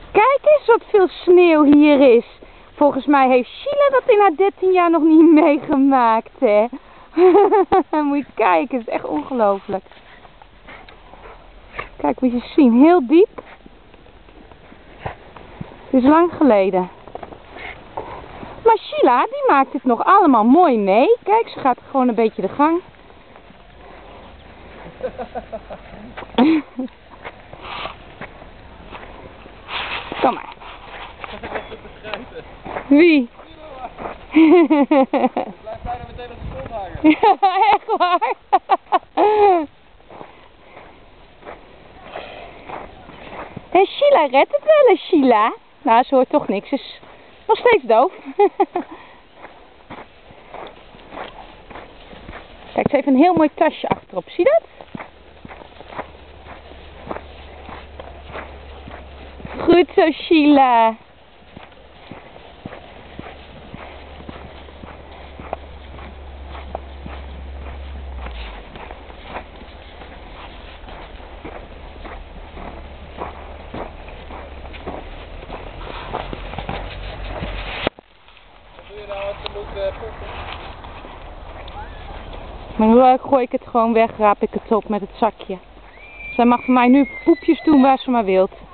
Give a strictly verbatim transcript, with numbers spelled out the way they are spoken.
Kijk eens wat veel sneeuw hier is. Volgens mij heeft Sheila dat in haar dertien jaar nog niet meegemaakt, hè. Moet je kijken, het is echt ongelooflijk. Kijk, moet je zien, heel diep. Het is lang geleden. Maar Sheila, die maakt het nog allemaal mooi mee. Kijk, ze gaat gewoon een beetje de gang. Kom maar. Wie? Ik blijf bijna meteen op de grond hangen. Ja, echt waar? En Sheila redt het wel eens, Sheila. Nou, ze hoort toch niks. Ze is nog steeds doof. Kijk, ze heeft een heel mooi tasje achterop. Zie je dat? Goed zo, Sheila. Maar nu gooi ik het gewoon weg, raap ik het op met het zakje. Zij mag voor mij nu poepjes doen waar ze maar wilt.